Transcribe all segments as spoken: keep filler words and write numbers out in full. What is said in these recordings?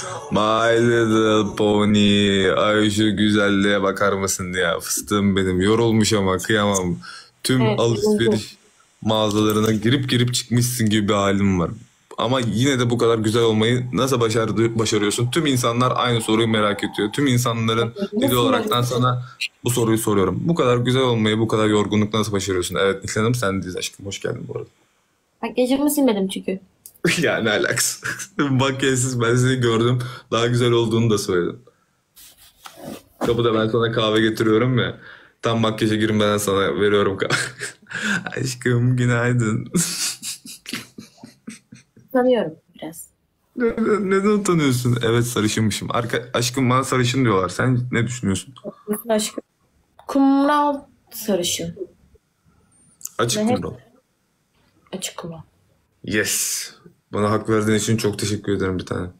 My little pony. Ay şu güzelliğe bakar mısın ya? Fıstığım benim. Yorulmuş ama kıyamam. Tüm Evet, yoruldu. alışveriş mağazalarına girip girip çıkmışsın gibi bir halim var. Ama yine de bu kadar güzel olmayı nasıl başardı, başarıyorsun? Tüm insanlar aynı soruyu merak ediyor. Tüm insanların dili Nasıl olaraktan yani? sana bu soruyu soruyorum. Bu kadar güzel olmayı, bu kadar yorgunlukla nasıl başarıyorsun? Evet Nihal Hanım, sendeyiz aşkım. Hoş geldin bu arada. Makyajımı silmedim çünkü. Ya ne alakası? Makyajsız ben seni gördüm. Daha güzel olduğunu da söyledim. Kapıda ben sana kahve getiriyorum ya. Tam makyaja girmeden sana veriyorum kahve. Aşkım günaydın. Sanıyorum biraz. Neden, neden utanıyorsun? Evet sarışınmışım. Arka, aşkım bana sarışın diyorlar. Sen ne düşünüyorsun? Aşkım. Kumral sarışın. Açık Ve hep kumral. açık kumral. Yes. Bana hak verdiğin için çok teşekkür ederim bir tane.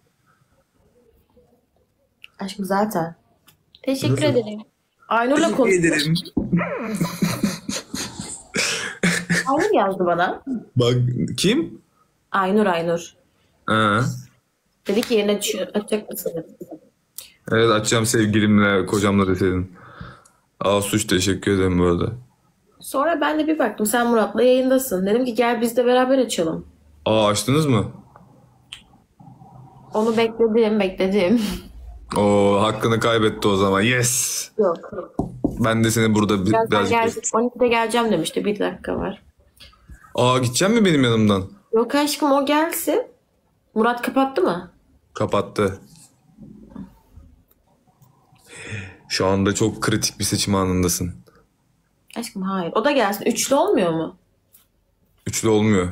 Aşkım zaten. Teşekkür Nasıl? ederim. Aynur'la Teşekkür konuştum. ederim. Aynur yazdı bana. Bak kim? Aynur Aynur. Ha. Dedi ki yerine açıyor, açacak mısın dedi. Evet açacağım sevgilimle, kocamla deseydin. Aa suç teşekkür ederim bu arada. Sonra ben de bir baktım sen Murat'la yayındasın. Dedim ki gel biz de beraber açalım. Aa açtınız mı? Onu bekledim bekledim. O hakkını kaybetti o zaman. Yes. Yok. Ben de seni burada bir, Birazdan birazcık... gel, on ikide geleceğim demişti. Bir dakika var. Aa gidecek mi benim yanımdan? Yok aşkım o gelsin. Murat kapattı mı? Kapattı. Şu anda çok kritik bir seçim anındasın. Aşkım hayır. O da gelsin. Üçlü olmuyor mu? Üçlü olmuyor.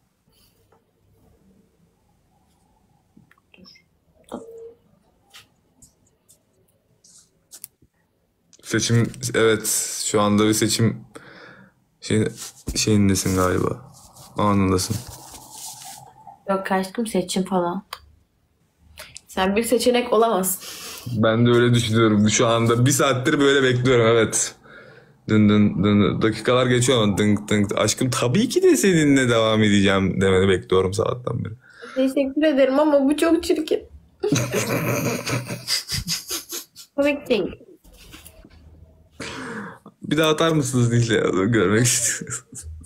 Seçim evet şu anda bir seçim şey, şeyindesin galiba. Anındasın. Yok aşkım seçim falan. Sen bir seçenek olamazsın. Ben de öyle düşünüyorum. Şu anda bir saattir böyle bekliyorum evet. Dın dın dın. Dakikalar geçiyor ama dın dın. Aşkım tabii ki de seninle devam edeceğim demeni bekliyorum sabahtan beri. Teşekkür ederim ama bu çok çirkin. Komik değil. Bir daha atar mısınız Dicle ya? Görmek istiyorum.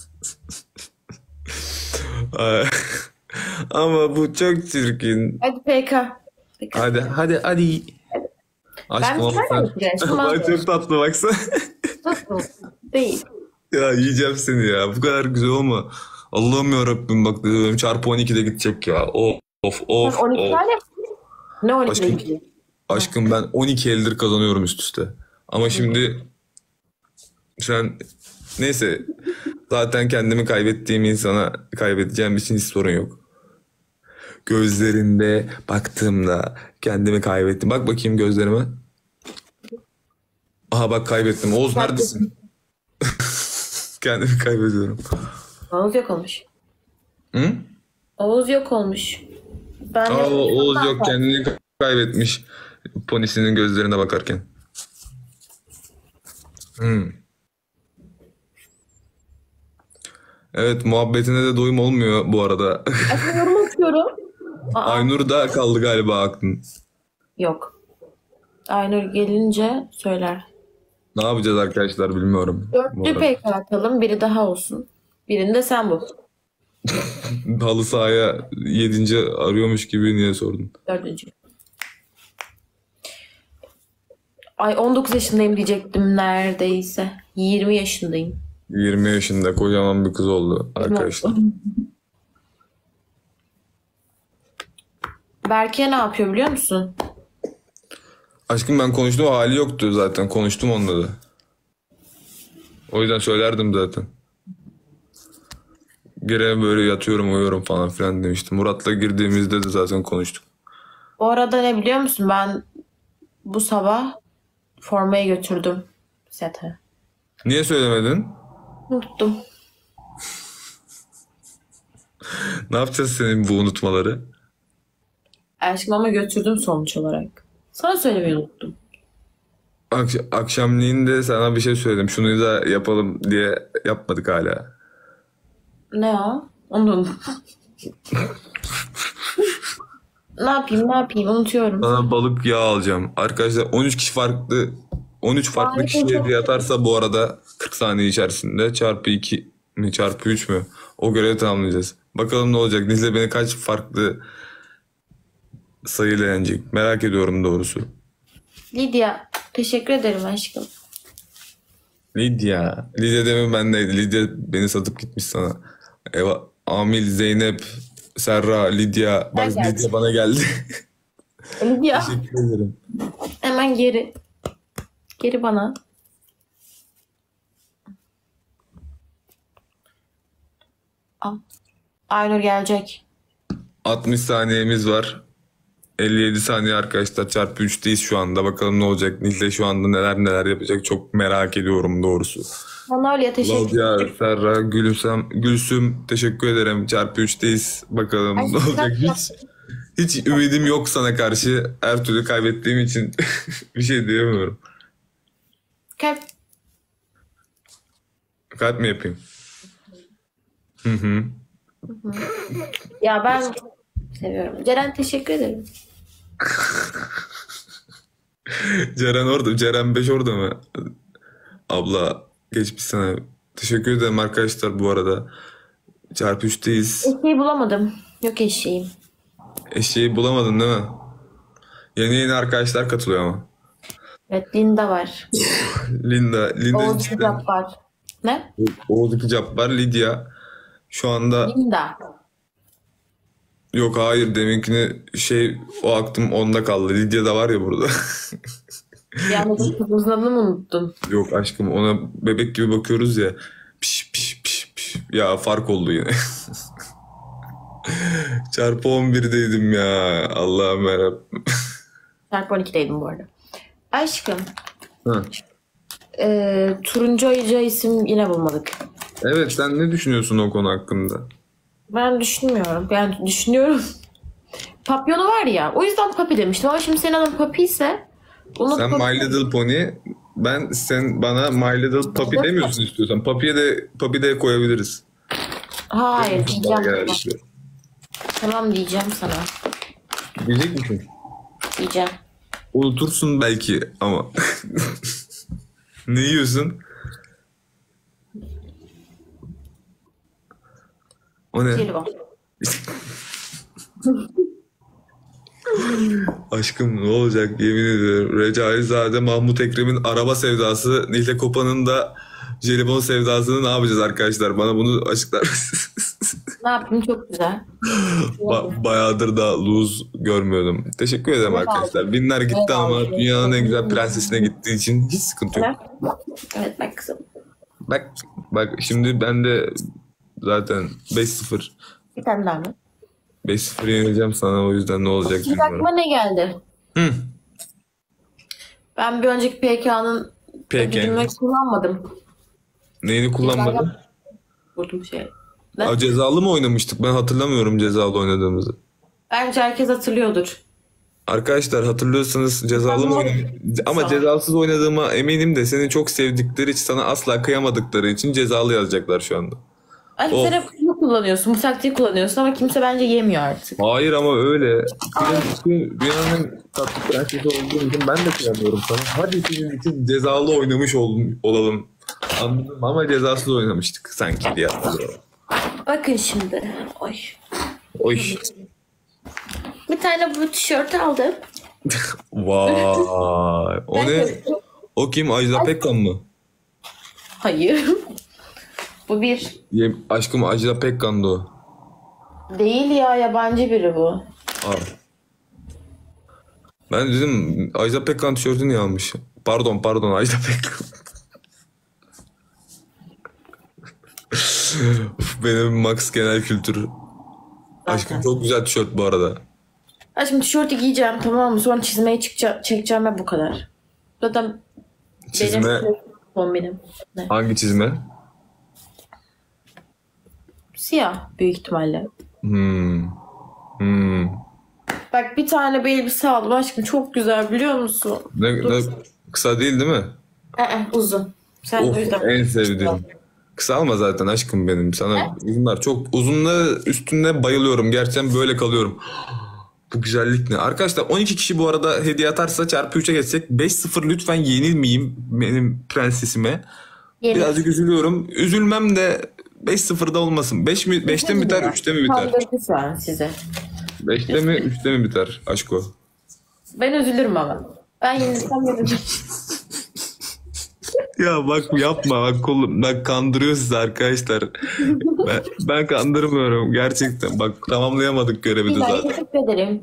Ay, ama bu çok çirkin. Hadi P K. P K. Hadi hadi hadi. Ben Aşkım ama bir tane sen... yapacağım. Ay çok tatlı baksana. Değil. Ya yiyeceğim seni ya. Bu kadar güzel olma. Allah'ım yarabbim bak benim çarpı on ikide gidecek ya. Of of Sen of on iki of. tane ne on iki Aşkım, ilgili? aşkım ben on iki eldir kazanıyorum üst üste. Ama şimdi sen neyse zaten kendimi kaybettiğim insana kaybedeceğim için hiç sorun yok. Gözlerinde baktığımda kendimi kaybettim. Bak bakayım gözlerime. Aha bak kaybettim. Oğuz neredesin? Kendimi kaybediyorum. Oğuz yok olmuş. Hı? Oğuz yok olmuş. Ben Aa, de Oğuz yok kendini kaybetmiş. Ponisinin gözlerine bakarken. Hmm. Evet muhabbetine de doyum olmuyor bu arada. Aslında yorum atıyorum. Aa, Aynur da kaldı galiba aklın. yok. Aynur gelince söyler. Ne yapacağız arkadaşlar bilmiyorum. Bu Dörtlü arada. P K atalım. Biri daha olsun. Birini de sen bul. Halı sahaya yedinci arıyormuş gibi niye sordun? Dördüncü. Ay on dokuz yaşındayım diyecektim neredeyse. yirmi yaşındayım. yirmi yaşında kocaman bir kız oldu arkadaşlar. Berke ne yapıyor biliyor musun? Aşkım ben konuştum hali yoktu zaten. Konuştum onunla da. O yüzden söylerdim zaten. Gene böyle yatıyorum uyuyorum falan filan demiştim. Murat'la girdiğimizde de zaten konuştuk. Bu arada ne biliyor musun? Ben bu sabah formayı götürdüm sete. Niye söylemedin? Unuttum. Ne yapacağız senin bu unutmaları? Aşkım ama götürdüm sonuç olarak. Sana söylemeyi unuttum. Ak- akşamleyin de sana bir şey söyledim. Şunu da yapalım diye yapmadık hala. Ne o? Onu da unuttum. Ne yapayım ne yapayım unutuyorum. Sana balık yağı alacağım. Arkadaşlar on üç kişi farklı on üç farklı Harika, kişiye çok hediye atarsa bu arada kırk saniye içerisinde çarpı iki mi çarpı üç mü? O görevi tamamlayacağız. Bakalım ne olacak? Nizle beni kaç farklı sayıyla yenecek? Merak ediyorum doğrusu. Lidya teşekkür ederim aşkım. Lidya. Lidya demin bendeydi. Lidya beni satıp gitmiş sana. Eva, Amil, Zeynep, Serra, Lidya. Bak Ben geldim. Lidya bana geldi. Lidya Teşekkür ederim. hemen geri. Geri bana. Al. Aynur gelecek. altmış saniyemiz var. elli yedi saniye arkadaşlar. Çarpı üçteyiz şu anda. Bakalım ne olacak? Nilde şu anda neler neler yapacak. Çok merak ediyorum doğrusu. Manolya teşekkür Claudia, ederim. Serra, Gülsüm, Gülsüm teşekkür ederim. Çarpı üçteyiz. Bakalım Ay, ne olacak? kaç Hiç, yaptın? hiç ümidim yok sana karşı. Her türlü kaybettiğim için bir şey diyemiyorum. Kalp. Kalp mi yapayım? Hı hı. Ya ben seviyorum. Ceren teşekkür ederim. Ceren orada. Ceren beş orada mı? Abla geçmiş sana. Teşekkür ederim arkadaşlar bu arada. Çarpı üçteyiz. Eşeği bulamadım. Yok eşeğim. Eşeği bulamadın değil mi? Yeni yeni arkadaşlar katılıyor ama. Evet Linda var. Linda. Linda Oğuz işte. Kitap var. Ne? Oğuz İkicap var. Lidya. Şu anda Linda. yok hayır deminkini şey o aklım onda kaldı. Lidya da var ya burada. Yani kızımızın adını mı unuttun? Yok aşkım ona bebek gibi bakıyoruz ya. Piş piş piş piş. Ya fark oldu yine. Çarpı on birdeydim ya. Allah'ım yarabbim. Çarpı on ikideydim bu arada. Aşkım. Hı. E, turuncu ayıca isim yine bulmadık. Evet sen ne düşünüyorsun o konu hakkında? Ben düşünmüyorum. Yani düşünüyorum. Papyonu var ya. O yüzden Papi demiştim. Ama şimdi senin adın Papi ise bunu Sen Papi- My Little Pony, ben sen bana My Little Puppy demiyorsun istiyorsan. Puppy'ye de Puppy de koyabiliriz. Hayır Daha diyeceğim. genellikle. Tamam diyeceğim sana. Diyecek misin? Diyeceğim. Unutursun belki ama. Ne yiyorsun? O ne? Jelibon. Aşkım ne olacak yemin ediyorum. Recaizade Mahmut Ekrem'in araba sevdası, Nihle Kopa'nın da jelibon sevdasını ne yapacağız arkadaşlar? Bana bunu açıklar mısınız? Ne yapayım çok güzel. Ba- bayağıdır da lose görmüyordum. Teşekkür ederim arkadaşlar. Binler gitti ama dünyanın en güzel prensesine gittiği için hiç sıkıntı yok. Evet bak kızım. Bak bak şimdi ben de zaten beş sıfır Bir tane daha mı? beş sıfır yenileceğim sana o yüzden ne olacak Şimdi aklıma bilmiyorum. ne geldi? Hı. Ben bir önceki P K'nın Peki. ödülünü kullanmadım. Neyini kullanmadın? Vurdum şey. Ne? Aa, cezalı mı oynamıştık? Ben hatırlamıyorum cezalı oynadığımızı. Bence herkes hatırlıyordur. Arkadaşlar hatırlıyorsanız cezalı mı oynamıştık? Ama Sağ ol. cezasız oynadığıma eminim de seni çok sevdikleri için sana asla kıyamadıkları için cezalı yazacaklar şu anda. Ay Of. sen hep bunu kullanıyorsun, bu taktiği kullanıyorsun ama kimse bence yemiyor artık. Hayır ama öyle. Senin dünyanın en tatlı prensesi olduğun için ben de kıyamıyorum sana. Hadi senin için cezalı oynamış ol, olalım. Anladım ama cezasız oynamıştık sanki diye hatırlıyorum. Bakın şimdi. Oy. Oy. Bir tane bu tişört aldım. Vay. O ne? O kim? Ajda Pekkan mı? Hayır. Bu bir. Ye, aşkım Ajda Pekkan'dı o. Değil ya, yabancı biri bu. Aa. Ben dedim Ajda Pekkan tişörtünü niye almış? Pardon pardon Ajda Pekkan. Benim Max genel kültür. Aşkım çok güzel tişört bu arada. Ha şimdi tişörtü giyeceğim, tamam mı? Sonra çizmeyi çıkacağım, çekeceğim ve bu kadar. Zaten Çizme benim kombinim. Ne? hangi çizme? Siyah büyük ihtimalle. Hmm. Hmm. Bak bir tane bir elbise aldım aşkım, çok güzel biliyor musun? Ne, Dur. ne, kısa değil değil mi? Ee, uzun. Sen Of o yüzden en sevdiğim. Kısa alma zaten aşkım benim. Sana uzunlar çok uzunluğu üstünde bayılıyorum. Gerçekten böyle kalıyorum. Bu güzellik ne? Arkadaşlar on iki kişi bu arada hediye atarsa çarpı üçe geçsek beş sıfır, lütfen yenilmeyeyim benim prensesime. Yeni. Birazcık üzülüyorum. Üzülmem de beş sıfırda olmasın. beş mi, beşte mi biter, üçte mi biter? Kandırdı şu an sizi. beşte mi, üçte mi biter aşko? Ben üzülürüm ama. Ben yenilsem üzülürüm. Ya bak yapma, bak kolum, bak kandırıyor sizi arkadaşlar. Ben, ben kandırmıyorum gerçekten. Bak tamamlayamadık görevi de Ben zaten. teşekkür ederim.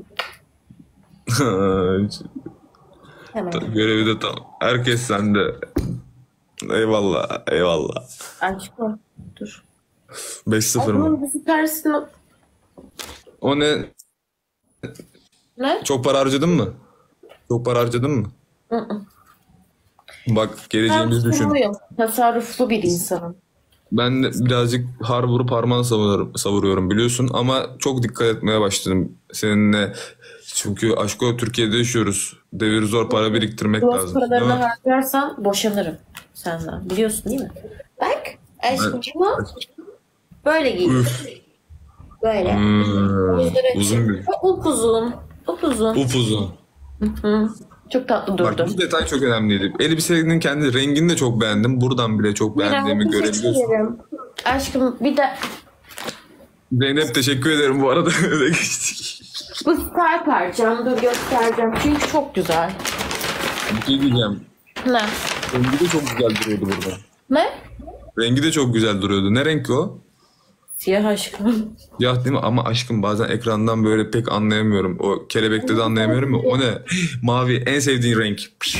Hemen. Görevi de tamam. Herkes sende. Eyvallah, eyvallah. Aşkım. Dur. beş sıfır mı? Aklımın bir süpersin. O ne? Ne? Çok para harcadın mı? Çok para harcadın mı? Hı hı. Bak geleceğimizi Ben düşün. tutumluyum. Tasarruflu bir insanım. Ben de birazcık har vurup harman savuruyorum, savuruyorum biliyorsun ama çok dikkat etmeye başladım seninle. Çünkü aşko Türkiye'de yaşıyoruz. Devir zor, para biriktirmek Dost lazım. Değil paralarını mi? harcarsam boşanırım senden. Biliyorsun değil mi? Bak aşkım böyle giyiyor. Üf. Böyle. Hmm, Gözleri uzun açık. bir. Upuzun. Upuzun. Upuzun. Hı. Çok tatlı Bak durdu. bu detay çok önemliydi. Elbisenin kendi rengini de çok beğendim. Buradan bile çok beğendiğimi Teşekkür görebiliyorsun. ederim. Aşkım bir de Zeynep teşekkür ederim bu arada. Öyle geçtik. bu star parçam dur göstereceğim. Çünkü çok güzel. Bir şey diyeceğim. Ne? Rengi de çok güzel duruyordu burada. Ne? Rengi de çok güzel duruyordu. Ne renk o? Siyah aşkım. Ya değil mi? Ama aşkım bazen ekrandan böyle pek anlayamıyorum. O kelebekte de anlayamıyorum ya. O ne? Mavi. En sevdiğin renk.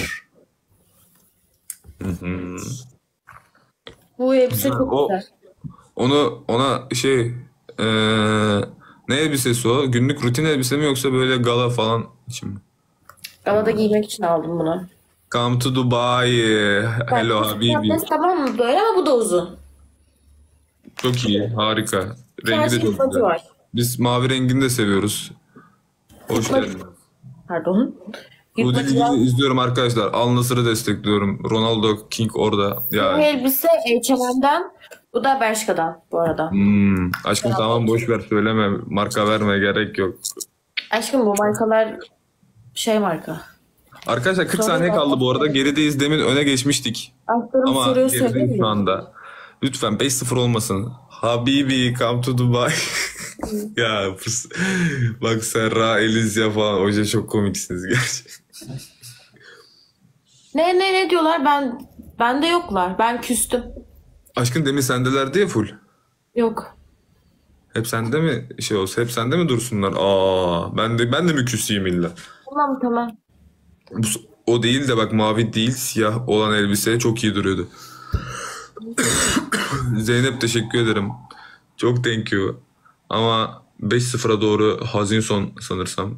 Bu elbise çok O- güzel. Onu ona şey eee, ne elbisesi o? Günlük rutin elbise mi yoksa böyle gala falan için mi? Galada giymek için aldım bunu. Come to Dubai. Hello Bak, habibi. patates tamam mı böyle ama bu da uzun. Çok iyi. Harika. Rengi de Çarşı çok ihtiyacı güzel. var. Biz mavi rengini de seviyoruz. Hoş Yırtma- geldin. Pardon. Bu Yırtmacı diziyi izliyorum arkadaşlar. Al Nassr'ı destekliyorum. Ronaldo King orada. Bu Ya elbise H and M'den. Bu da Bershka'dan bu arada. hmm, aşkım tamam boş ver söyleme. Marka verme gerek yok. Aşkım bu markalar şey marka. Arkadaşlar kırk Sonra saniye ben- kaldı bu arada. Gerideyiz. Demin öne geçmiştik. Aşklarım Ama soruyor gerideyiz söyleyeyim şu mi? anda. Lütfen beş sıfır olmasın. Habibi come to Dubai. Ya pıs. Bak Serra, Elizya falan. Hoca çok komiksiniz gerçekten. Ne ne ne diyorlar ben bende yoklar. Ben küstüm. Aşkım demin sendelerdi ya full. Yok. Hep sende mi şey olsa, hep sende mi dursunlar? Aa, ben de ben de mi küseyim illa? Tamam tamam. Bu, o değil de bak mavi değil siyah olan elbise çok iyi duruyordu. Zeynep teşekkür ederim. Çok thank you. Ama beş sıfıra doğru hazin son sanırsam.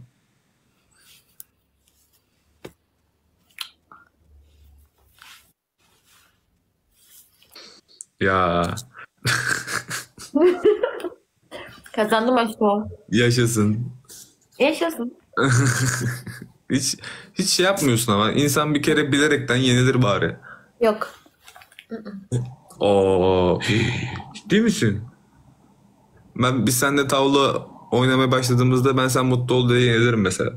Ya Kazandım aşkım. yaşasın. Yaşasın. Hiç hiç şey yapmıyorsun ama insan bir kere bilerekten yenilir bari. Yok. Oo. Ciddi misin? Ben biz seninle tavla oynamaya başladığımızda ben sen mutlu ol diye yenilirim mesela.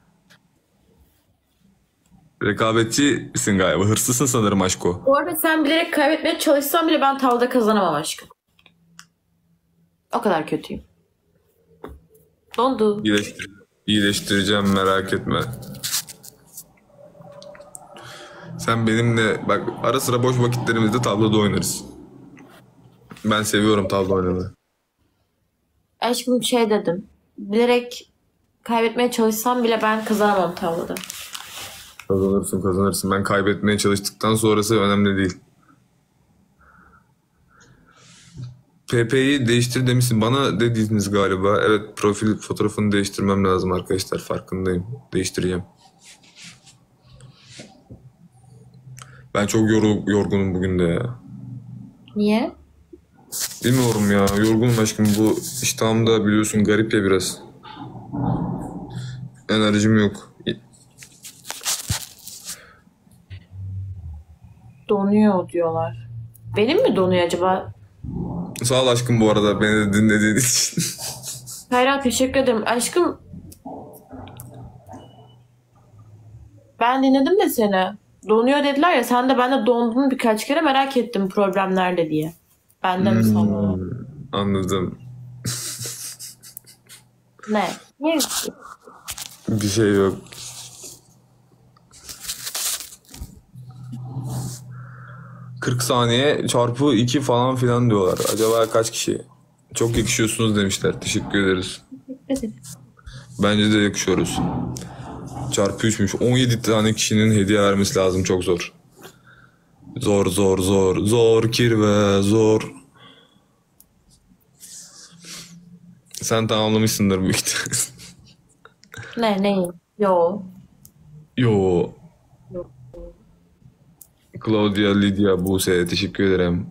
Rekabetçisin galiba. Hırsızsın sanırım aşko. Bu arada sen bilerek kaybetmeye çalışsan bile ben tavla kazanamam aşkım. O kadar kötüyüm. Dondu. İyileştir İyileştireceğim merak etme. Sen benimle bak ara sıra boş vakitlerimizde tavlada oynarız. Ben seviyorum tavla oynamayı. Aşkım şey dedim. Bilerek kaybetmeye çalışsam bile ben kazanamam tavlada. Kazanırsın kazanırsın. Ben kaybetmeye çalıştıktan sonrası önemli değil. P P'yi değiştir demişsin. Bana dediğiniz galiba. Evet profil fotoğrafını değiştirmem lazım arkadaşlar. Farkındayım. Değiştireceğim. Ben çok yor- yorgunum bugün de ya. Niye? Bilmiyorum ya. Yorgunum aşkım. Bu iştahım da biliyorsun garip ya biraz. Enerjim yok. Donuyor diyorlar. Benim mi donuyor acaba? Sağ ol aşkım bu arada beni de dinlediğin için. Hayra teşekkür ederim. Aşkım Ben dinledim de seni. Donuyor dediler ya. Sen de ben de dondun birkaç kere merak ettim problem nerede diye. Bende mi sana? Hmm, anladım. Ne? Ne? Bir şey yok. kırk saniye çarpı iki falan filan diyorlar. Acaba kaç kişi? Çok yakışıyorsunuz demişler. Teşekkür ederiz. Bence de yakışıyoruz. Çarpı üçmüş. on yedi tane kişinin hediye vermesi lazım. Çok zor. Zor zor zor. Zor kirve zor. Sen tamamlamışsındır büyük ihtimalle. Ne? Ne? Yo. Yo. Claudia, Lydia, Buse teşekkür ederim.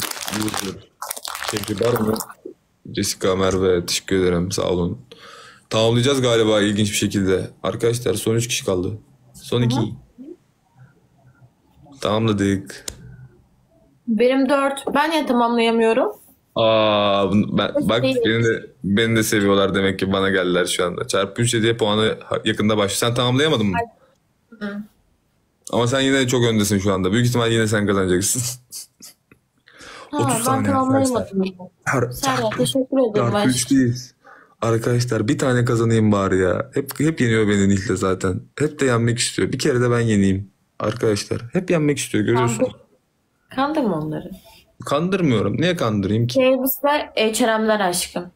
Şey var mı? Jessica, Merve teşekkür ederim. Sağ olun. Tamamlayacağız galiba ilginç bir şekilde. Arkadaşlar son üç kişi kaldı. Son iki. Tamamladık. Benim dört. Ben niye tamamlayamıyorum? Aa, ben, bak Değil. beni de, beni de seviyorlar demek ki bana geldiler şu anda. Çarpı üç hediye puanı ha- yakında başlıyor. Sen tamamlayamadın mı? Hı. Ama sen yine çok öndesin şu anda. Büyük ihtimal yine sen kazanacaksın. Ha, otuz ben saniye arkadaşlar. tamamlayamadım. Her, Serra teşekkür ederim. çarpı aşkım. üçteyiz. Arkadaşlar bir tane kazanayım bari ya. Hep hep yeniyor beni Nihle zaten. Hep de yenmek istiyor. Bir kere de ben yeneyim. Arkadaşlar hep yenmek istiyor görüyorsun. Kandır, kandırma onları. Kandırmıyorum. Niye kandırayım ki? Elbise H and M'ler aşkım.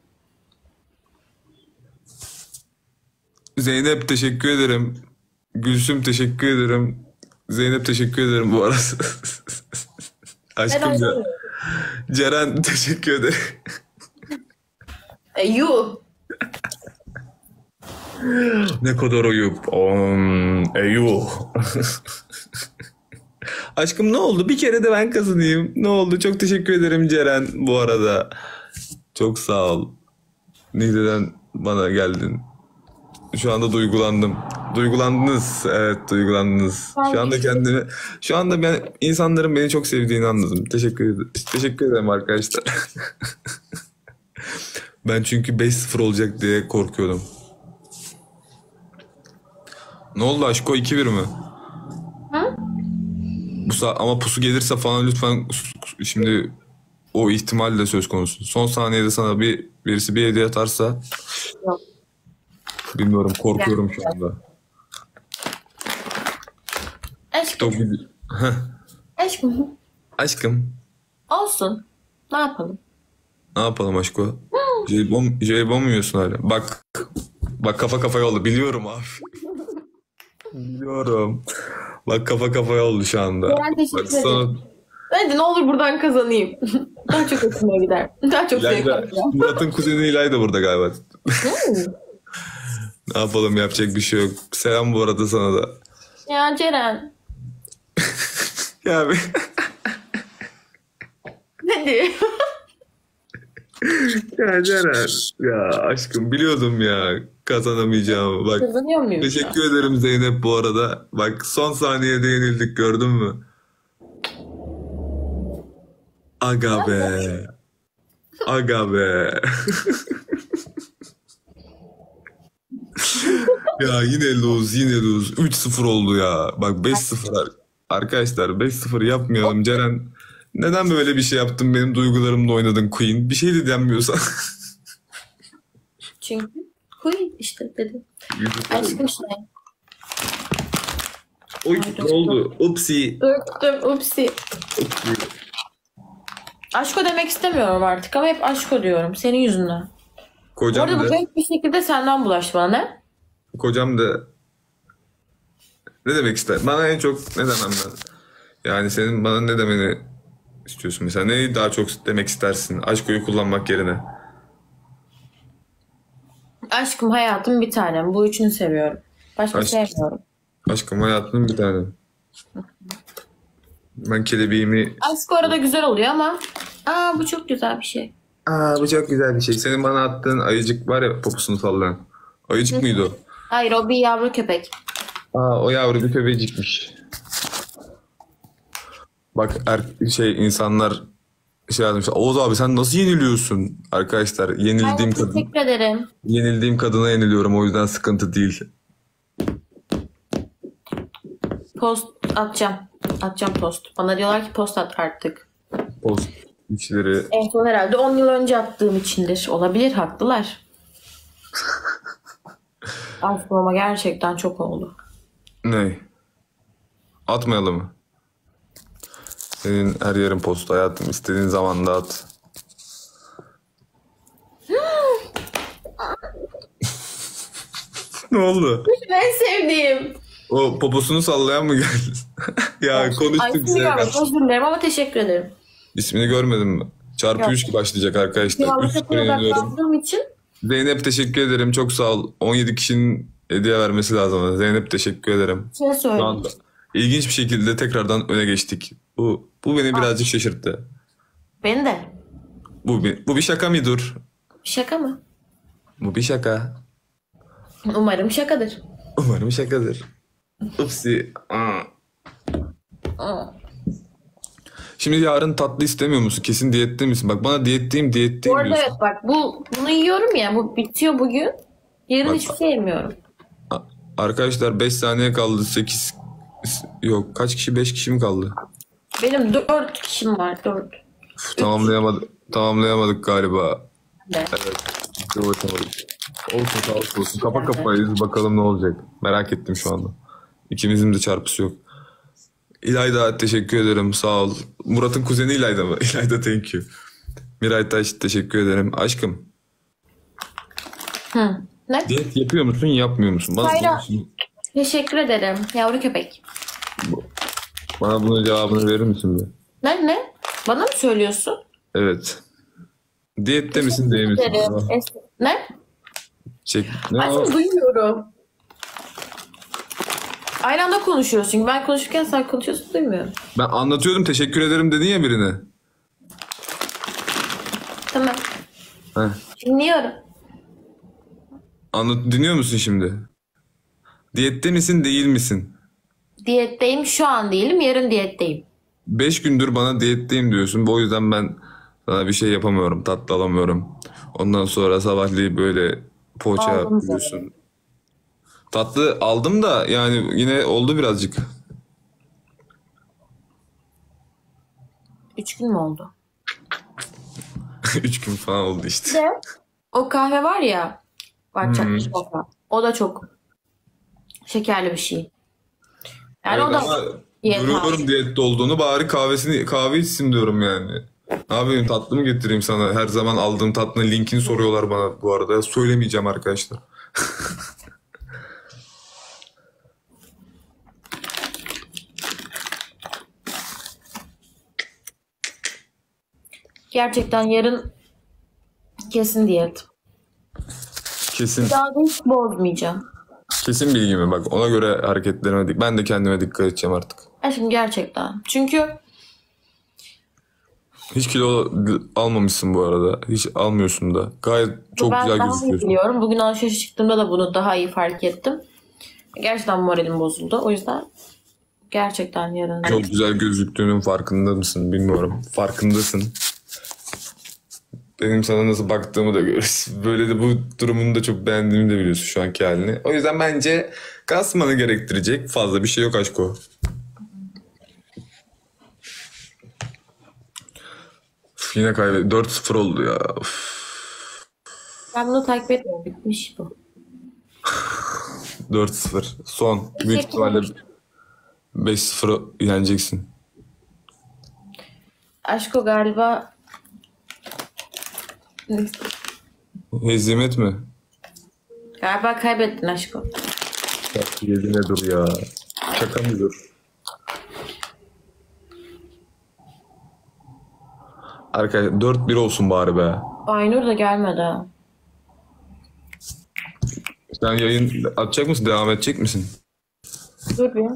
Zeynep teşekkür ederim. Gülsüm teşekkür ederim. Zeynep teşekkür ederim bu arada. Aşkım ya. Ceren teşekkür ederim. E, you. Ne kadar ayıp. Um, eyuh. Aşkım ne oldu? Bir kere de ben kazanayım. Ne oldu? Çok teşekkür ederim Ceren bu arada. Çok sağ ol. Nihle'den bana geldin. Şu anda duygulandım. Duygulandınız. Evet duygulandınız. Şu anda kendimi... Şu anda ben insanların beni çok sevdiğini anladım. Teşekkür ederim. Teşekkür ederim arkadaşlar. Ben çünkü beş sıfır olacak diye korkuyordum. Ne oldu aşko iki bir mi? Hı? Bu sa- ama pusu gelirse falan lütfen şimdi o ihtimal de söz konusu. Son saniyede sana bir birisi bir hediye atarsa Yok. bilmiyorum korkuyorum şu anda. Aşkım. Çok Heh. Aşkım. Aşkım Olsun. Ne yapalım? ne yapalım aşko? Jelibon, jelibon mu yiyorsun hala? Bak bak kafa kafaya oldu biliyorum abi. Biliyorum. Bak kafa kafaya oldu şu anda. Ben teşekkür Bak sana ederim. Hadi ne olur buradan kazanayım. Daha çok hoşuma gider. Daha çok zevk İlayda, alacağım. Murat'ın kuzeni İlay da burada galiba. Hmm. Ne yapalım yapacak bir şey yok. Selam bu arada sana da. Ya Ceren. Ya be. Hadi. Ya Ceren. Ya aşkım biliyordum ya kazanamayacağımı. Bak Kazanıyor muyum? teşekkür ederim Zeynep bu arada. Bak son saniyede yenildik gördün mü? Aga be. Aga be. Ya yine lose yine lose. üç sıfır oldu ya. Bak beş sıfır ar- arkadaşlar beş sıfır yapmayalım. Ceren neden böyle bir şey yaptın benim duygularımla oynadın Queen? Bir şey de denmiyorsan. Çünkü Queen işte dedim. Aşkım şey. Oy ne oldu? Upsi. Döktüm. Upsi. Upsi. Aşko demek istemiyorum artık ama hep aşko diyorum. Senin yüzünden. Bu Kocam arada bu da, garip bir şekilde senden bulaştı bana. Ne? kocam da ne demek ister? Bana en çok ne demem ben? Yani senin bana ne demeni istiyorsun mesela? Neyi daha çok demek istersin? Aşkoyu kullanmak yerine. Aşkım hayatım bir tanem. Bu üçünü seviyorum. Başka Aşk- sevmiyorum. Aşkım hayatının bir tane. Ben kelebeğimi... Aşk orada güzel oluyor ama aa bu çok güzel bir şey. Aa bu çok güzel bir şey. Senin bana attığın ayıcık var ya poposunu sallayan. Ayıcık mıydı o? Hayır o bir yavru köpek. Aa o yavru bir köpecikmiş. Bak er, şey insanlar şey yazmış. Oğuz abi sen nasıl yeniliyorsun? Arkadaşlar yenildiğim Aynen, kadın teşekkür ederim. yenildiğim kadına yeniliyorum o yüzden sıkıntı değil. post atacağım. Atacağım post. Bana diyorlar ki post at artık. Post içleri. En son herhalde on yıl önce attığım içindir. Olabilir, haklılar. Aşkım ama gerçekten çok oldu. Ne? Atmayalım mı? Senin her yerin post hayatım. İstediğin zaman da at. Ne oldu? En sevdiğim. O poposunu sallayan mı geldi? Ya Ay, konuştuk ismini güzel görmedim. karşı. Özür dilerim ama teşekkür ederim. İsmini görmedim mi? Çarpı Yok. üç gibi başlayacak arkadaşlar. Ya bu üç sefer yeniliyorum. odaklandığım için Zeynep teşekkür ederim. Çok sağ ol. on yedi kişinin hediye vermesi lazım. Zeynep teşekkür ederim. şey Şu söyleyeyim. anda ilginç bir şekilde tekrardan öne geçtik. Bu bu beni birazcık şaşırttı. Beni de. Bu bir, bu bir şaka mı dur? Şaka mı? Bu bir şaka. Umarım şakadır. Umarım şakadır. Upsi. Aa. Aa. Şimdi yarın tatlı istemiyor musun? Kesin diyette misin? Bak bana diyetteyim diyetteyim Bu arada diyorsun. evet bak bu bunu yiyorum ya, bu bitiyor bugün. Yarın Bak, hiçbir şey yemiyorum. A- Arkadaşlar beş saniye kaldı. sekiz yok kaç kişi? beş kişi mi kaldı? Benim dört kişim var, dört. Uf, tamamlayamadık. Tamamlayamadık galiba. Ne? Evet. Hiç uğraşamadık. Olsun sağ olsun. Kafa kafayız. Bakalım ne olacak. Merak ettim şu anda. İkimizin de çarpısı yok. İlayda teşekkür ederim. Sağ ol. Murat'ın kuzeni İlayda mı? İlayda thank you. Miray Taş teşekkür ederim. Aşkım. Hı. Ne? Diyet yapıyor musun yapmıyor musun? Bana, Hayır. bunu, Teşekkür ederim yavru köpek. bana bunun cevabını verir misin bir? Ne ne? Bana mı söylüyorsun? Evet. Diyette misin değil misin? Ederim. Aa, Es- Ne? Çek. Ne o? Aslında duymuyorum. Aynı anda konuşuyoruz çünkü ben konuşurken sen konuşuyorsun, duymuyorum. Ben anlatıyordum teşekkür ederim dedin ya birine. Tamam. Heh. Dinliyorum. Anlat, dinliyor musun şimdi? Diyette misin değil misin? Diyetteyim, şu an değilim, yarın diyetteyim. Beş gündür bana diyetteyim diyorsun. Bu yüzden ben sana bir şey yapamıyorum. Tatlı alamıyorum. Ondan sonra sabahleyin böyle poğaça Aldım yapıyorsun. Tatlı aldım da yani yine oldu birazcık. Üç gün mü oldu? Üç gün falan oldu işte. Bir de o kahve var ya, var çakmış Hmm. kahve. O da çok şekerli bir şey. Yani Evet o da ama diyet görüyorum hali. diyette olduğunu bari kahvesini kahve içsin diyorum yani. Ne yapayım tatlı mı getireyim sana? Her zaman aldığım tatlının linkini soruyorlar bana bu arada. Söylemeyeceğim arkadaşlar. Gerçekten yarın kesin diyet. Kesin Daha da hiç bozmayacağım. kesin bilgi mi? Bak ona göre hareketlerime dik. Ben de kendime dikkat edeceğim artık. Aşkım gerçekten. Çünkü Hiç kilo almamışsın bu arada. Hiç almıyorsun da. Gayet çok ben güzel daha iyi gözüküyorsun. biliyorum. Bugün alışverişe çıktığımda da bunu daha iyi fark ettim. Gerçekten moralim bozuldu. O yüzden gerçekten yarın. Çok güzel gözüktüğünün farkında mısın bilmiyorum. Farkındasın. Benim sana nasıl baktığımı da görürsün. Böyle de bu durumunu da çok beğendiğimi de biliyorsun şu anki halini. O yüzden bence kasmanı gerektirecek fazla bir şey yok aşko. Üf, yine kaybettim. dört sıfır oldu ya. Üf, Ben bunu takip etmiyorum. Bitmiş bu. dört sıfır. Son. Büyük ihtimalle beş sıfır yeneceksin. Aşko galiba Hezimet mi? galiba kaybettin Aşko. Yedine dur ya. Şaka mı dur? Arkadaşlar dört bir olsun bari be. Aynur da gelmedi ha. Sen yayın atacak mısın? Devam edecek misin? Dur bir.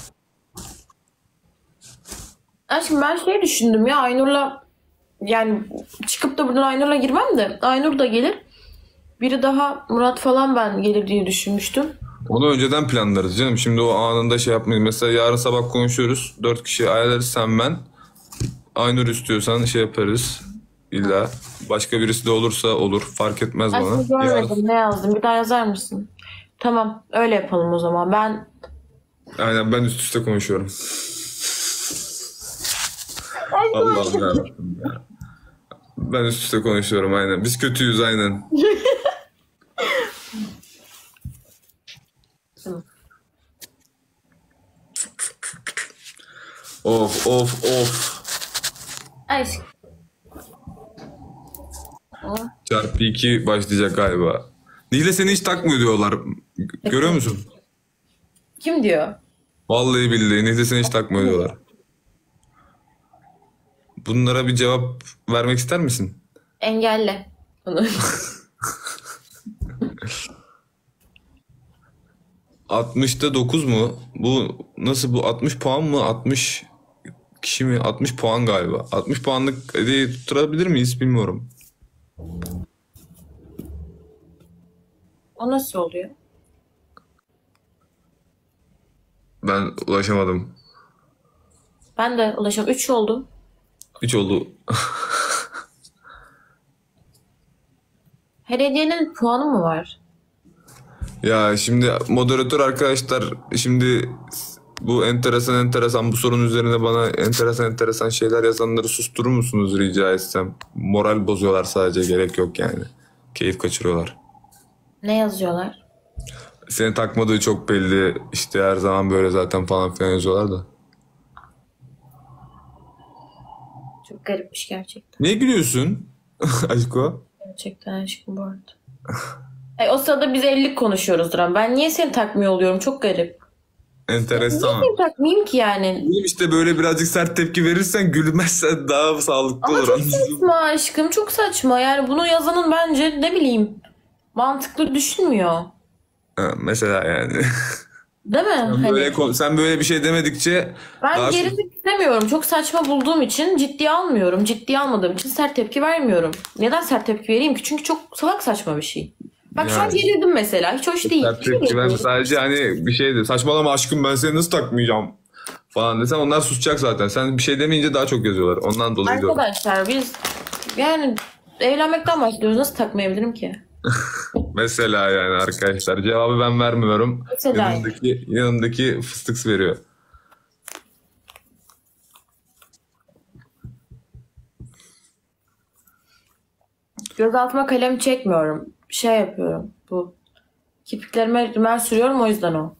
Aşkım ben şey düşündüm ya, Aynur'la yani çıkıp da buradan Aynur'la girmem de Aynur da gelir. Biri daha, Murat falan ben gelir diye düşünmüştüm. Onu önceden planlarız canım. Şimdi o anında şey yapmayız. Mesela yarın sabah konuşuyoruz. Dört kişi ayarlarız sen ben. Aynur istiyorsan şey yaparız. İlla. Başka birisi de olursa olur. Fark etmez bana. Aşkım görmedim Yarın- ne yazdım, bir daha yazar mısın? Tamam öyle yapalım o zaman. Ben Aynen ben üst üste konuşuyorum. Allah'ım yarabbim ya. Ben üst üste konuşuyorum aynen. Biz kötüyüz aynen. Of of of. Aşk. Çarpı iki başlayacak galiba. Nihle seni hiç takmıyor diyorlar. Görüyor musun? Kim diyor? Vallahi billahi Nihle seni hiç takmıyor diyorlar. Bunlara bir cevap vermek ister misin? Engelle onu. altmışta dokuz mu? Bu nasıl bu altmış puan mı? altmış kişi mi? altmış puan galiba. altmış puanlık hediyeyi tutturabilir miyiz bilmiyorum. O nasıl oluyor? Ben ulaşamadım. Ben de ulaşam. Üç oldu. üç oldu. Her hediyenin puanı mı var? Ya şimdi moderatör arkadaşlar şimdi bu enteresan enteresan bu sorun üzerine bana enteresan enteresan şeyler yazanları susturur musunuz rica etsem? Moral bozuyorlar sadece gerek yok yani. Keyif kaçırıyorlar. Ne yazıyorlar? Seni takmadığı çok belli. İşte her zaman böyle zaten falan filan yazıyorlar da. Çok garipmiş gerçekten. Niye gülüyorsun Aşko? Gerçekten aşkım bu arada. Ay, o sırada biz evlilik konuşuyoruz Duran. Ben niye seni takmıyor oluyorum? Çok garip. Enteresan. Niye seni takmayayım ki yani? Oğlum işte böyle birazcık sert tepki verirsen gülmezsen daha sağlıklı Ama olur. çok saçma aşkım. Çok saçma. Yani bunu yazanın bence ne bileyim mantıklı düşünmüyor. Ha, mesela yani. Değil mi? Sen Hani böyle, ko- sen böyle bir şey demedikçe ben daha gerilmek istemiyorum. Çok saçma bulduğum için ciddiye almıyorum. Ciddiye almadığım için sert tepki vermiyorum. Neden sert tepki vereyim ki? Çünkü çok salak saçma bir şey. Bak şu an Yani. gerildim mesela. Hiç hoş değil. sert tepki verme. Sadece hani bir şey de saçmalama aşkım ben seni nasıl takmayacağım falan desen onlar susacak zaten. Sen bir şey demeyince daha çok yazıyorlar. Ondan dolayı diyorum. Arkadaşlar biz yani evlenmekten başlıyoruz. Nasıl takmayabilirim ki? Mesela yani arkadaşlar cevabı ben vermiyorum. Mesela. Yanındaki, yanındaki fıstıks veriyor. Gözaltıma kalem çekmiyorum. Şey yapıyorum. Bu kirpiklerime rimel sürüyorum o yüzden o.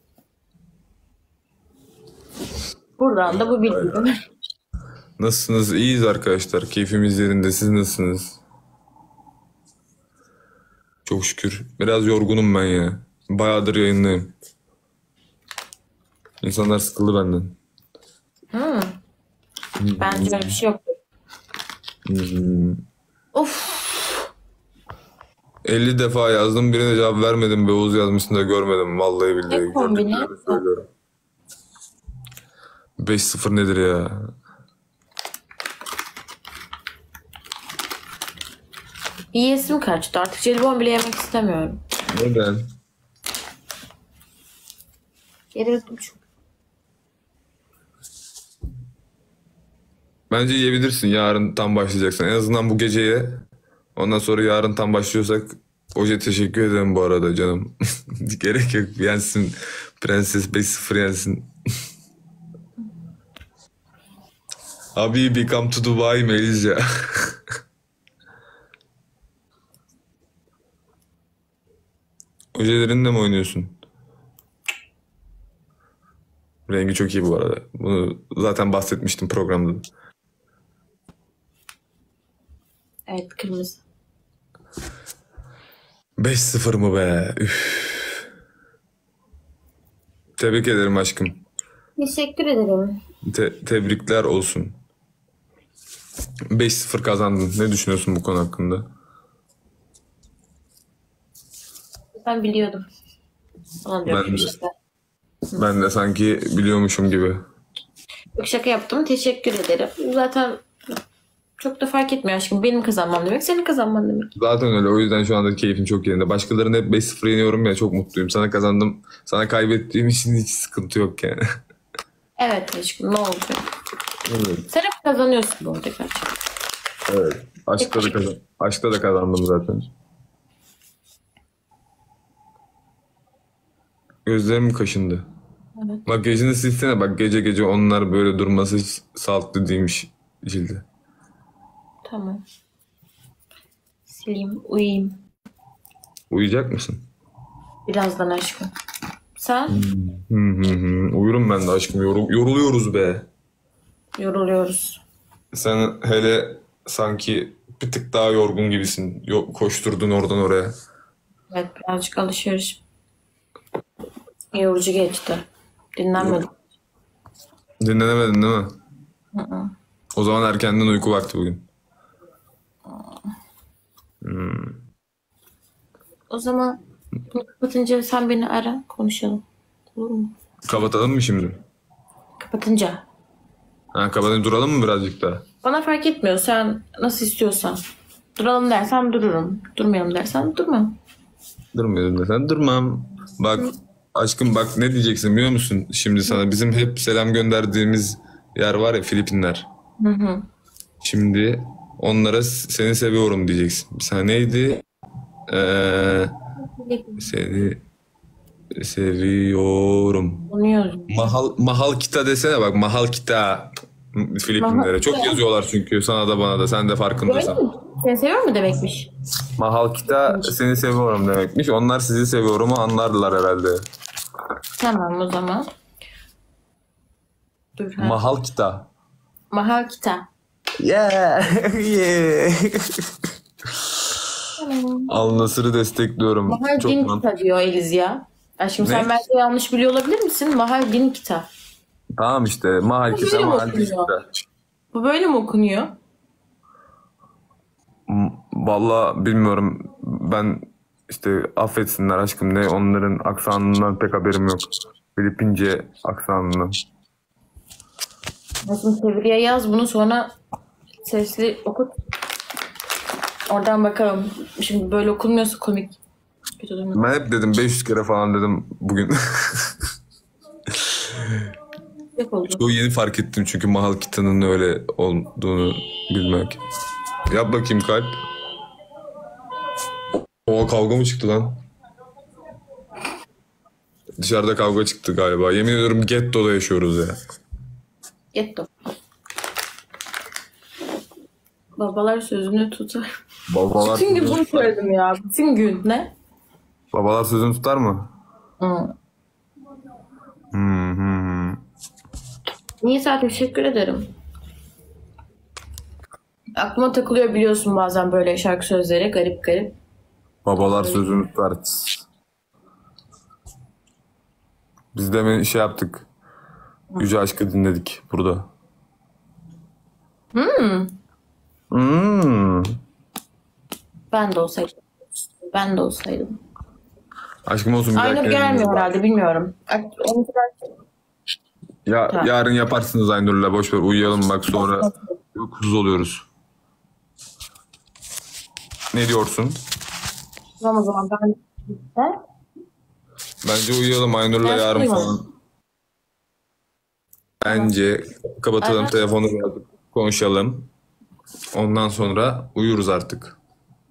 Buradan da bu bilgi. Nasılsınız? İyiyiz arkadaşlar. Keyfimiz yerinde. Siz nasılsınız? Çok şükür. Biraz yorgunum ben ya. Bayağıdır yayındayım. İnsanlar sıkıldı benden. Hmm. Bence öyle bir şey yok. Hmm. Of. elli defa yazdım birine cevap vermedim. Be Oğuz yazmışsın da görmedim. Vallahi billahi. Ne kombini? Gördüklerimi söylüyorum. beş sıfır nedir ya? Yiyesim kaçtı. Artık jelibon bile yemek istemiyorum. Neden? Gerildim çünkü. Bence yiyebilirsin. Yarın tam başlayacaksın. En azından bu geceye. Ondan sonra yarın tam başlıyorsak Oje teşekkür ederim bu arada canım. Gerek yok. Yensin. Prenses beş sıfır yensin. Abi come to Dubai Melisa. Ojelerinle mi oynuyorsun? Rengi çok iyi bu arada. Bunu zaten bahsetmiştim programda. Evet, kırmızı. beş sıfır mı be? Üf. Tebrik ederim aşkım. Teşekkür ederim. Te- tebrikler olsun. beş sıfır kazandın. Ne düşünüyorsun bu konu hakkında? Ben biliyordum. Falan diyorum Ben de. işte. Ben de sanki biliyormuşum gibi. Yok, şaka yaptım. Teşekkür ederim. Zaten çok da fark etmiyor aşkım. Benim kazanmam demek, senin kazanman demek. Zaten öyle. O yüzden şu anda keyfim çok yerinde. Başkalarını hep beş sıfır yeniyorum ya çok mutluyum. Sana kazandım. Sana kaybettiğim için hiç sıkıntı yok yani. Evet aşkım, ne olacak? Evet. Sen hep kazanıyorsun bu arada gerçekten. Evet. Aşkta da, kazan Aşkta da kazandım zaten. Gözlerim kaşındı. Evet. Makyajını silsene bak, gece gece onlar böyle durması hiç sağlıklı değilmiş cilde. Tamam. Sileyim, uyuyayım. Uyuyacak mısın? Birazdan aşkım. Sen? Hı hı hı. Uyurum ben de aşkım. Yoru- yoruluyoruz be. Yoruluyoruz. Sen hele sanki bir tık daha yorgun gibisin. Yo- koşturdun oradan oraya. Evet, birazcık alışveriş yorucu geçti. Dinlenmedim. Dinlenemedin değil mi? Hı hı. O zaman erkenden uyku vakti bugün. O zaman bunu kapatınca sen beni ara, konuşalım. Olur mu? Kapatalım mı şimdi? Kapatınca. Ha, kapatalım, duralım mı birazcık daha? Bana fark etmiyor. Sen nasıl istiyorsan. Duralım dersen dururum. Durmayalım dersen durmam. Durmayalım desen durmam. Bak aşkım, bak ne diyeceksin biliyor musun? Şimdi sana bizim hep selam gönderdiğimiz yer var ya, Filipinler. Hı hı. Şimdi onlara s- seni seviyorum diyeceksin. Bir saniye neydi? Ee, seni seviyorum. Konuyorum. Mahal, mahal kita desene bak, mahal kita Filipinlere. Mahal Çok kita. yazıyorlar çünkü sana da bana da, sen de Böyle farkındasın. mi? Seni seviyor mu demekmiş? Mahal kita seni seviyorum demekmiş. Onlar sizi seviyorumu anlarlar herhalde. Tamam o zaman. Dur. Ha. Mahal kita. Mahal kita. Yeah. Yeah. Tamam. Al Nasır'ı destekliyorum. Mahal Çok din mantıklı. kita diyor Eliz ya. Aşkım Ne? sen belki yanlış biliyor olabilir misin? Mahal din kita. Tamam işte. Mahal Bu kita, böyle mi mahal okunuyor? kita. Bu böyle mi okunuyor? M- Vallahi bilmiyorum. Ben işte affetsinler aşkım, ne onların aksanından pek haberim yok. Filipince aksanından. Aşkım çeviriye yaz bunu, sonra sesli okut. Oradan bakalım. Şimdi böyle okunmuyorsa komik. Kötü durmuyor. Ben hep dedim beş yüz kere falan dedim bugün. Yok oldu. Çok yeni fark ettim çünkü mahal kitanın öyle olduğunu bilmek. Yap bakayım kalp. O kavga mı çıktı lan? Dışarıda kavga çıktı galiba. Yemin ediyorum gettoda yaşıyoruz ya. Getto. Babalar sözünü tutar. Babalar Bütün gün sözünü bunu tutar. söyledim ya. Bütün gün. Ne? Babalar sözünü tutar mı? Hı. Hmm, hmm, hmm. Nisa teşekkür ederim. Aklıma takılıyor biliyorsun bazen böyle şarkı sözleri. Garip garip. Babalar sözünü tutar. Biz de şey yaptık. Yüce Aşk'ı dinledik burada. Hmm. Hmm. Ben de olsaydım. Ben de olsaydım. Aşkım olsun, bir Aynur dahakine gelmiyor dinleyelim. herhalde, bilmiyorum. Onu Ya, Ha. yarın yaparsınız Aynur'la, boş ver, uyuyalım bak, sonra uykusuz oluyoruz. Ne diyorsun? Tamam o zaman ben... He? Bence uyuyalım Aynur'la Ben yarın uyumam. falan. Bence kapatalım Aynen. telefonu, birazcık konuşalım. Ondan sonra uyuruz artık.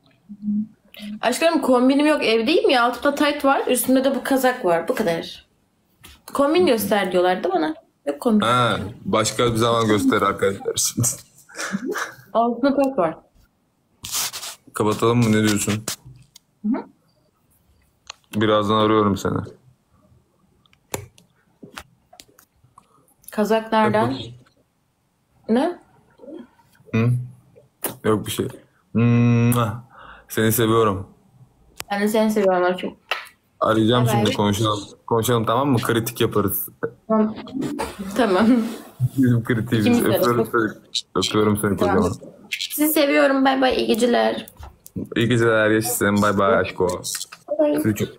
Aşkım kombinim yok, evdeyim ya. Altımda tayt var, üstümde de bu kazak var. Bu kadar. Kombin göster diyorlardı bana. Yok kombin. Ha, başka bir zaman göster arkadaşlar şimdi. Altımda tayt var. Kapatalım mı, ne diyorsun? Birazdan arıyorum seni. Kazak nereden? Ne? Hı? Yok bir şey. Mua. Seni seviyorum. Ben de seni seviyorum aşkım. Arayacağım Bye bye. şimdi, konuşalım. Konuşalım, tamam mı? Kritik yaparız. Tamam. Tamam. Bizim kritiğimiz. İkimiz de. Öpüyorum seni. Öpüyorum seni Tamam. kocaman. Sizi seviyorum. Bay bay. İyi geceler. İyi geceler, yaşasın. Bay bay aşko. Bay bay. Sizi çok...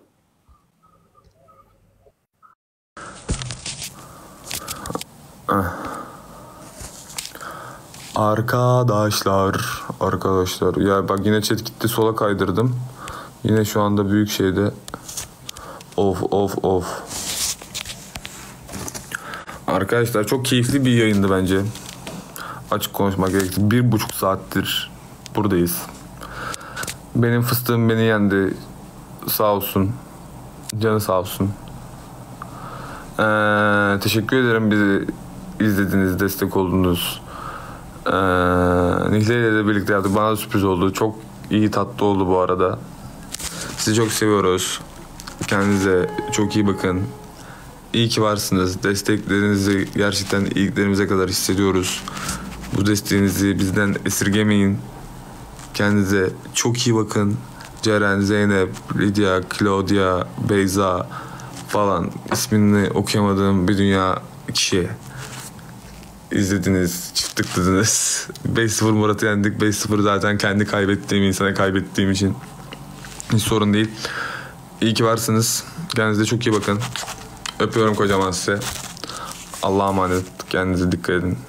Arkadaşlar, arkadaşlar. Ya bak, yine chat gitti, sola kaydırdım. Yine şu anda büyük şeyde. Of of of. Arkadaşlar çok keyifli bir yayındı bence. Açık konuşmak gerekirse bir buçuk saattir buradayız. Benim fıstığım beni yendi. Sağ olsun. Canı sağ olsun. Ee, teşekkür ederim bizi izlediğiniz, destek oldunuz. Ee, Nihle ile de birlikte yaptık. Bana da sürpriz oldu. Çok iyi, tatlı oldu bu arada. Sizi çok seviyoruz. Kendinize çok iyi bakın. İyi ki varsınız. Desteklerinizi gerçekten iliklerimize kadar hissediyoruz. Bu desteğinizi bizden esirgemeyin. Kendinize çok iyi bakın. Ceren, Zeynep, Lydia, Claudia, Beyza falan, ismini okuyamadığım bir dünya kişi izlediniz, çift tıkladınız. beş sıfır Murat'ı yendik. beş sıfır zaten kendi kaybettiğim insana kaybettiğim için hiç sorun değil. İyi ki varsınız. Kendinize çok iyi bakın. Öpüyorum kocaman size. Allah'a emanet. Kendinize dikkat edin.